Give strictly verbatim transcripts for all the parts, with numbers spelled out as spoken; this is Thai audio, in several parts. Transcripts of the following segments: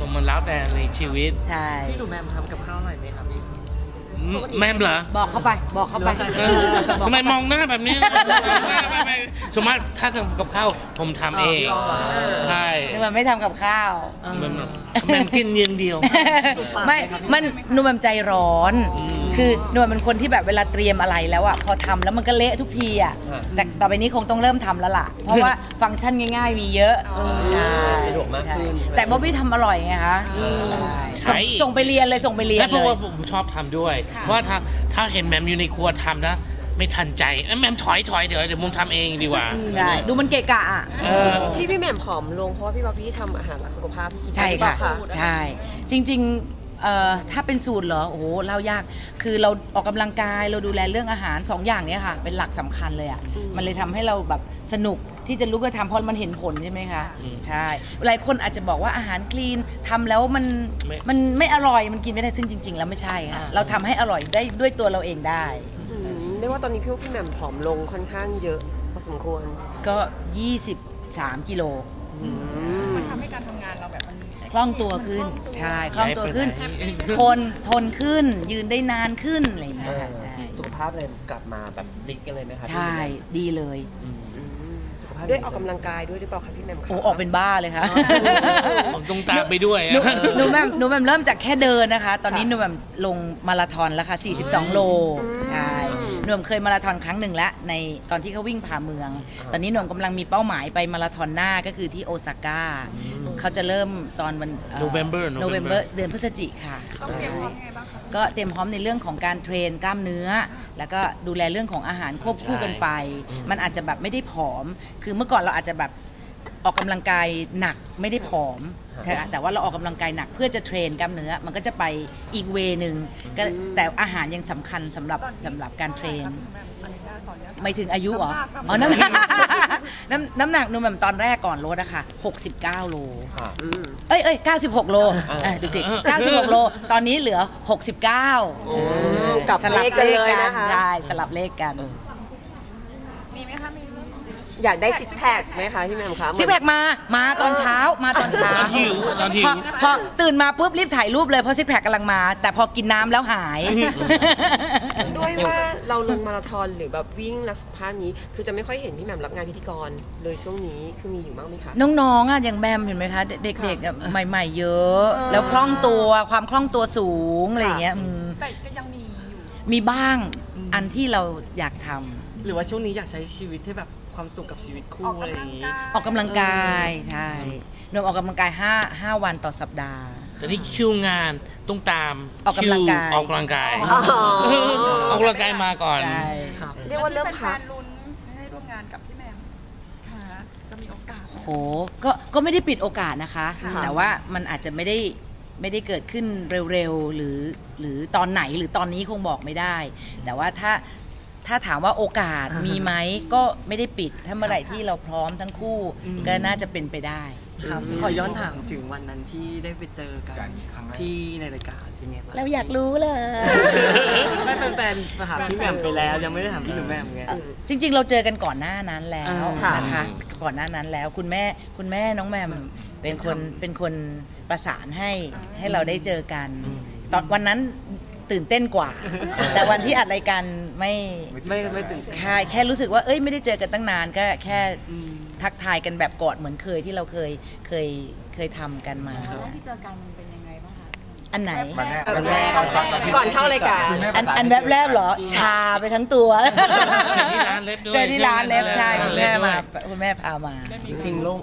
มันแล้วแต่ในชีวิตใช่พี่หนูแมมทำกับข้าวอร่อยไหมครับพี่แม่เหรอบอกเข้าไปบอกเข้าไปทำไมมองหน้าแบบนี้สมมติถ้าทำกับข้าวผมทำเองใช่มันไม่ทำกับข้าวแม่กินอย่างเดียวไม่มันนุ่มใจร้อนคือนุ่มเป็นคนที่แบบเวลาเตรียมอะไรแล้วอ่ะพอทำแล้วมันก็เละทุกทีอ่ะแต่ต่อไปนี้คงต้องเริ่มทำแล้วล่ะเพราะว่าฟังก์ชันง่ายๆมีเยอะสะดวกมากขึ้นแต่บ๊อบบี้ทำอร่อยไงคะส่งไปเรียนเลยส่งไปเรียนเลยเพราะว่าผมชอบทำด้วยเพราะว่าถ้าถ้าเห็นแมมอยู่ในครัวทำนะไม่ทันใจแมมถอยถอยเดี๋ยวเดี๋ยวมุมทำเองดีกว่าใช่ดูมันเกะกะอ่ะที่พี่แหม่มผอมลงเพราะว่าพี่บ๊อบบี้ทำอาหารรักสุขภาพใช่ค่ะใช่จริงๆถ้าเป็นสูตรเหรอโอ้โหเล่ายากคือเราออกกำลังกายเราดูแลเรื่องอาหารสองอย่างนี้ค่ะเป็นหลักสำคัญเลยอ่ะมันเลยทำให้เราแบบสนุกที่จะลุกก็ทำเพราะมันเห็นผลใช่ไหมคะใช่หลายคนอาจจะบอกว่าอาหารคลีนทำแล้วมันมันไม่อร่อยมันกินไม่ได้ซึ่งจริงๆแล้วไม่ใช่ค่ะเราทำให้อร่อยได้ด้วยตัวเราเองได้เรียกว่าตอนนี้พี่พี่แหม่มผอมลงค่อนข้างเยอะพอสมควรก็ยี่สิบสามกิโลมันทำให้การทำงานเราแบบมันคล่องตัวขึ้นใช่คล่องตัวขึ้นทนทนขึ้นยืนได้นานขึ้นอะไรอย่างเงี้ยใช่สุขภาพเลยกลับมาแบบพลิกกันเลยไหมคะใช่ดีเลยด้วยออกกำลังกายด้วยหรือเปล่าคะพี่แหม่มโอ้ออกเป็นบ้าเลยค่ะผมต้องตามไปด้วยหนูแม่หนูแม่เริ่มจากแค่เดินนะคะตอนนี้หนูแม่ลงมาราธอนแล้วค่ะสี่สิบสองโลใช่หนูเคยมาราธอนครั้งหนึ่งแล้วในตอนที่เขาวิ่งผ่าเมืองตอนนี้หนูกำลังมีเป้าหมายไปมาราธอนหน้าก็คือที่โอซาก้าเขาจะเริ่มตอนวันโนเวมเบอร์โนเวมเบอร์เดือนพฤศจิกค่ะก็เตรียมพร้อมในเรื่องของการเทรนกล้ามเนื้อแล้วก็ดูแลเรื่องของอาหารควบคู่กันไปมันอาจจะแบบไม่ได้ผอมคือเมื่อก่อนเราอาจจะแบบออกกำลังกายหนักไม่ได้ผอมใช่แต่ว่าเราออกกำลังกายหนักเพื่อจะเทรนกล้ามเนื้อมันก็จะไปอีกเวนึงแต่อาหารยังสำคัญสำหรับสำหรับการเทรนไม่ถึงอายุเหรออ๋อน้ำหนักน้ำน้ำหนักหนูแบบตอนแรกก่อนลดอะค่ะหกสิบเก้าโลเอ้ยเอ้ยเก้าสิบหกโลดูสิเก้าสิบหกโลตอนนี้เหลือหกสิบเก้ากลับเลขกันเลยนะคะใช่สลับเลขกันมีไหมคะมีอยากได้ซิกแพคไหมคะพี่แหม่มคะซิกแพคมามาตอนเช้ามาตอนเช้าหิวตอนหิวพอตื่นมาปุ๊บรีบถ่ายรูปเลยเพราะซิกแพคกำลังมาแต่พอกินน้ำแล้วหายด้วยว่าเราลงมาราธอนหรือแบบวิ่งรักสุขภาพนี้คือจะไม่ค่อยเห็นพี่แหม่มรับงานพิธีกรเลยช่วงนี้คือมีอยู่บ้างไหมคะน้องๆอ่ะอย่างแบมเห็นไหมคะเด็กๆใหม่ๆเยอะแล้วคล่องตัวความคล่องตัวสูงอะไรอย่างเงี้ยแต่ก็ยังมีอยู่มีบ้างอันที่เราอยากทำหรือว่าช่วงนี้อยากใช้ชีวิตให้แบบความสุขกับชีวิตคู่อะไรอย่างนี้ออกกำลังกายใช่หนูออกกำลังกายห้าห้าวันต่อสัปดาห์แต่นี่คิวงานต้องตามออกกำลังกายออกกำลังกายออกกำลังกายมาก่อนเรียกว่าเริ่มพักลุ้นให้ร่วมงานกับพี่แหม่มจะมีโอกาสโหก็ก็ไม่ได้ปิดโอกาสนะคะแต่ว่ามันอาจจะไม่ได้ไม่ได้เกิดขึ้นเร็วๆหรือหรือตอนไหนหรือตอนนี้คงบอกไม่ได้แต่ว่าถ้าถ้าถามว่าโอกาสมีไหมก็ไม่ได้ปิดถ้าเมื่อไหร่ที่เราพร้อมทั้งคู่ก็น่าจะเป็นไปได้ครับขอย้อนถามถึงวันนั้นที่ได้ไปเจอกันที่ในรายการเป็นไงบ้างเราอยากรู้เลยไม่เป็นแฟนมาถามพี่แหม่มไปแล้วยังไม่ได้ถามพี่หนูแหม่มไงจริงๆเราเจอกันก่อนหน้านั้นแล้วนะคะก่อนหน้านั้นแล้วคุณแม่คุณแม่น้องแหม่มเป็นคนเป็นคนประสานให้ให้เราได้เจอกันตอนวันนั้นตื่นเต้นกว่าแต่วันที่อัดรายการไม่ไม่ไม่ตื่นแค่แค่รู้สึกว่าเอ้ยไม่ได้เจอกันตั้งนานก็แค่ทักทายกันแบบกอดเหมือนเคยที่เราเคยเคยเคยทำกันมาที่เจอกันมันเป็นยังไงบ้างคะอันไหนก่อนเข้ารายการอันอันแวบแรกเหรอชาไปทั้งตัวเจอที่ร้านเล็บด้วยเจอที่ร้านเล็บใช่คุณแม่มาคุณแม่พามาจริงโลก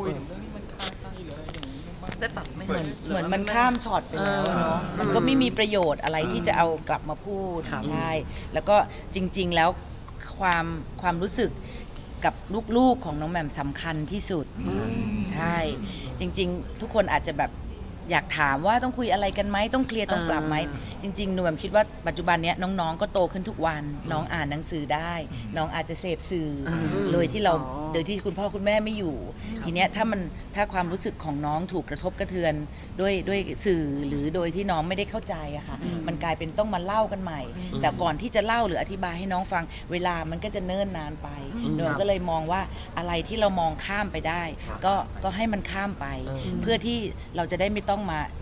ได้ปรับไม่เหมือนเหมือนมันข้ามช็อตไปแล้วเนาะมันก็ไม่มีประโยชน์อะไรที่จะเอากลับมาพูดใช่แล้วก็จริงๆแล้วความความรู้สึกกับลูกๆของน้องแหม่มสำคัญที่สุดใช่จริงๆทุกคนอาจจะแบบอยากถามว่าต้องคุยอะไรกันไหมต้องเคลียร์ต้องปรับไหมจริงๆหนูแบบคิดว่าปัจจุบันนี้น้องๆก็โตขึ้นทุกวันน้องอ่านหนังสือได้น้องอาจจะเสพสื่อโดยที่เราโดยที่คุณพ่อคุณแม่ไม่อยู่ทีเนี้ยถ้ามันถ้าความรู้สึกของน้องถูกกระทบกระเทือนด้วยด้วยสื่อหรือโดยที่น้องไม่ได้เข้าใจอะค่ะมันกลายเป็นต้องมาเล่ากันใหม่แต่ก่อนที่จะเล่าหรืออธิบายให้น้องฟังเวลามันก็จะเนิ่นนานไปหนูก็เลยมองว่าอะไรที่เรามองข้ามไปได้ก็ก็ให้มันข้ามไปเพื่อที่เราจะได้ไม่ต้องมา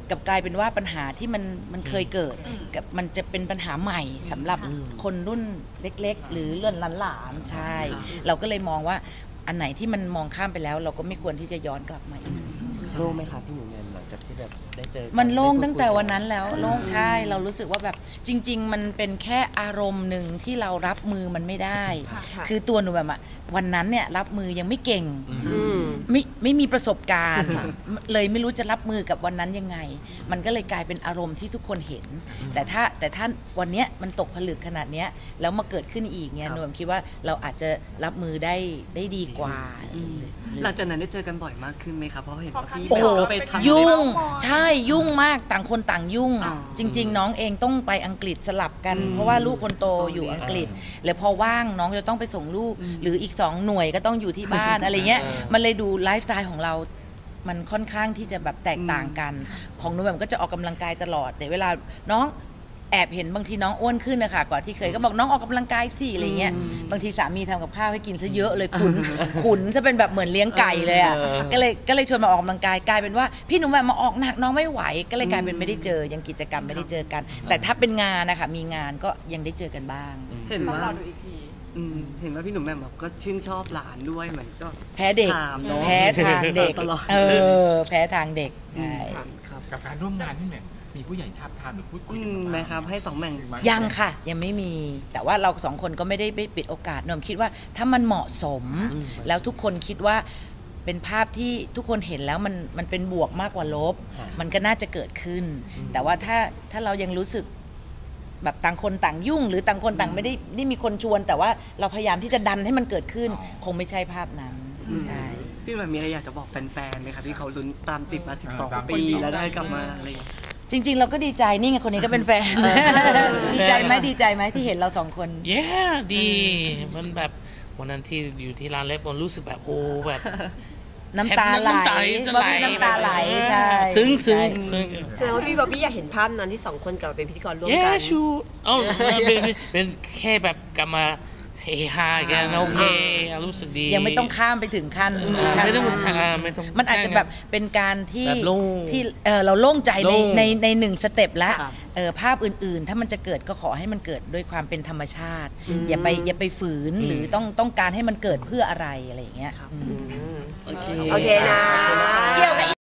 กับกลายเป็นว่าปัญหาที่มันมันเคยเกิดกับมันจะเป็นปัญหาใหม่สำหรับคนรุ่นเล็กๆ หรือเลื่อนหลานๆใช่ เราก็เลยมองว่าอันไหนที่มันมองข้ามไปแล้ว เราก็ไม่ควรที่จะย้อนกลับมาอีกโล่งไหมคะพี่หนูแมนหลังจากที่แบบได้เจอมันโล่งตั้งแต่วันนั้นแล้วโล่งใช่เรารู้สึกว่าแบบจริงๆมันเป็นแค่อารมณ์หนึ่งที่เรารับมือมันไม่ได้ คือตัวหนูแบบอะวันนั้นเนี่ยรับมือยังไม่เก่งไม่ไม่มีประสบการณ์ เลยไม่รู้จะรับมือกับวันนั้นยังไง มันก็เลยกลายเป็นอารมณ์ที่ทุกคนเห็น แต่ถ้าแต่ถ้าวันเนี้ยมันตกผลึกขนาดเนี้ยแล้วมาเกิดขึ้นอีกเนี่ยหนูคิดว่าเราอาจจะรับมือได้ได้ดีกว่าหลังจากนั้นได้เจอกันบ่อยมากขึ้นไหมครับเพราะเห็นว่าพี่โอ้โหไปทำยุ่งใช่ยุ่งมากต่างคนต่างยุ่งอ๋อจริง ๆ น้องเองต้องไปอังกฤษสลับกัน เพราะว่าลูกคนโตอยู่อังกฤษแล้วพอว่างน้องจะต้องไปส่งลูก หรืออีกสองหน่วยก็ต้องอยู่ที่บ้าน อะไรเงี้ยมันเลยดูไลฟ์สไตล์ของเรา มันค่อนข้างที่จะแบบแตกต่างกัน ของหนูแบบก็จะออกกำลังกายตลอดแต่เวลาน้องแอบเห็นบางทีน้องอ้วนขึ้นนะคะกว่าที่เคยก็บอกน้องออกกำลังกายสิอะไรเงี้ยบางทีสามีทำกับข้าวให้กินซะเยอะเลยขุนขุนจะเป็นแบบเหมือนเลี้ยงไก่เลยอ่ะก็เลยก็เลยชวนมาออกกำลังกายกลายเป็นว่าพี่หนุ่มแบบมาออกหนักน้องไม่ไหวก็เลยกลายเป็นไม่ได้เจอยังกิจกรรมไม่ได้เจอกัน แต่ถ้าเป็นงานนะคะมีงานก็ยังได้เจอกันบ้างเห็นต้องว่ารอดูอีกทีอืมเห็นว่าพี่หนุ่มแหม่มแบบก็ชื่นชอบหลานด้วยเหมือนก็แพ้เด็กถามเนอะแพ้ทางเด็กตลอดเออแพ้ทางเด็กใช่ครับกับการร่วมงานพี่แหม่มมีผู้ใหญ่ท้าบทามหรือพูดคุยอืกันมบ้างไหมครับให้สองแหม่งยังค่ะยังไม่มีแต่ว่าเราสองคนก็ไม่ได้ปิดโอกาสหนอมคิดว่าถ้ามันเหมาะสม แล้วทุกคนคิดว่าเป็นภาพที่ทุกคนเห็นแล้วมันมันเป็นบวกมากกว่าลบ มันก็น่าจะเกิดขึ้น แต่ว่าถ้าถ้าเรายังรู้สึกแบบต่างคนต่างยุ่ง หรือต่างคนต่างไม่ได้ไม่มีคนชวน แต่ว่าเราพยายามที่จะดันให้มันเกิดขึ้น คงไม่ใช่ภาพนั้นใช่พี่แหม่มมีอะไรอยากจะบอกแฟนๆไหมครับที่เขาลุ้นตามติดมาสิบสองปีแล้วได้กลับมาอะไรอย่างเงี้ยจริง ๆ เราก็ดีใจนี่ไงคนนี้ก็เป็นแฟน ดีใจไหมดีใจไหมที่เห็นเราสองคนเย้ดีมันแบบวันนั้นที่อยู่ที่ร้านเล็บมันรู้สึกแบบโอ้แบบน้ำตาไหลน้ำตาจะไหลน้ำตาไหลใช่ซึ้งซึ้งใช่ซึ้งแสดงว่าพี่บ๊อบบี้อยากเห็นภาพนั้นที่สองคนกลับมาเป็นพิธีกรร่วมเย้กันชูเอ้าเป็นเป็นเป็นแค่แบบกลับมาเฮฮากันโอเครู้สึกดียังไม่ต้องข้ามไปถึงขั้นอ่าขั้นไม่ต้องนั้นอ่าไม่ต้องมันอาจจะแบบเป็นการที่แบบโล่งที่เออเราโล่งใจในโล่งในในหนึ่งสเต็ปแล้วครับเออภาพอื่นๆ ถ้ามันจะเกิดก็ขอให้มันเกิดด้วยความเป็นธรรมชาติ อย่าไปอย่าไปฝืนหรือต้องต้องการให้มันเกิดเพื่ออะไรอะไรอย่างเงี้ยครับอืมโอเคโอเคนะขอบคุณนะครับเกี่ยวกับ